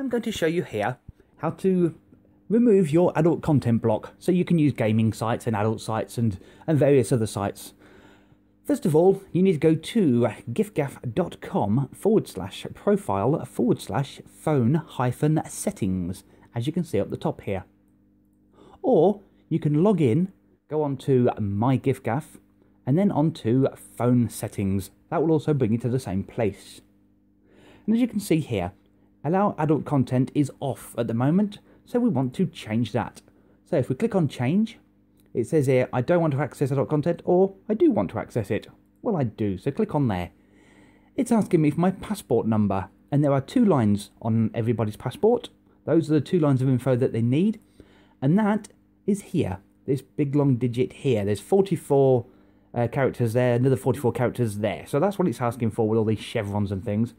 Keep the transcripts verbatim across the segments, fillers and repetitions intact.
I'm going to show you here how to remove your adult content block so you can use gaming sites and adult sites and, and various other sites. First of all, you need to go to giffgaff.com forward slash profile forward slash phone hyphen settings, as you can see up the top here. Or you can log in, go on to My giffgaff, and then on to phone settings. That will also bring you to the same place. And as you can see here, allow adult content is off at the moment, so we want to change that. So if we click on change, it says here, I don't want to access adult content, or I do want to access it. Well, I do, so click on there. It's asking me for my passport number, and there are two lines on everybody's passport. Those are the two lines of info that they need, and that is here, this big long digit here. There's forty-four uh, characters there, another forty-four characters there. So that's what it's asking for with all these chevrons and things.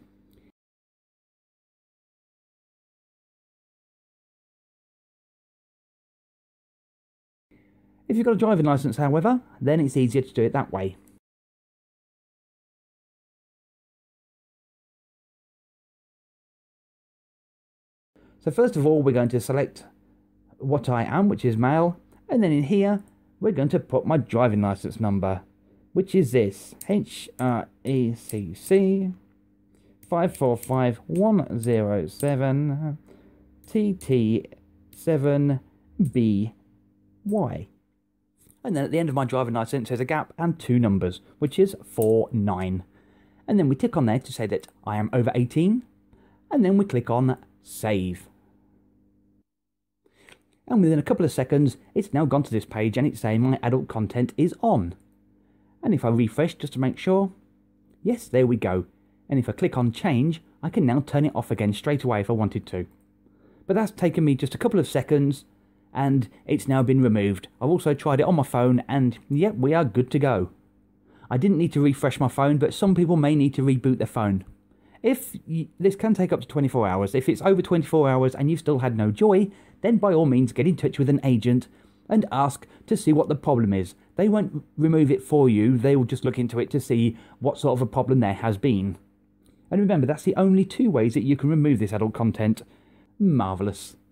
If you've got a driving licence, however, then it's easier to do it that way. So first of all, we're going to select what I am, which is male, and then in here, we're going to put my driving licence number, which is this, H R E C C five four five one zero seven T T seven B Y. And then at the end of my driving licence there's a gap and two numbers, which is four nine. And then we tick on there to say that I am over eighteen, and then we click on save. And within a couple of seconds, it's now gone to this page and it's saying my adult content is on. And if I refresh just to make sure, yes, there we go. And if I click on change, I can now turn it off again straight away if I wanted to. But that's taken me just a couple of seconds, and it's now been removed. I've also tried it on my phone, and yep, we are good to go. I didn't need to refresh my phone, but some people may need to reboot their phone. If you, this can take up to twenty-four hours. If it's over twenty-four hours and you've still had no joy, then by all means get in touch with an agent and ask to see what the problem is. They won't remove it for you, they will just look into it to see what sort of a problem there has been. And remember, that's the only two ways that you can remove this adult content. Marvellous.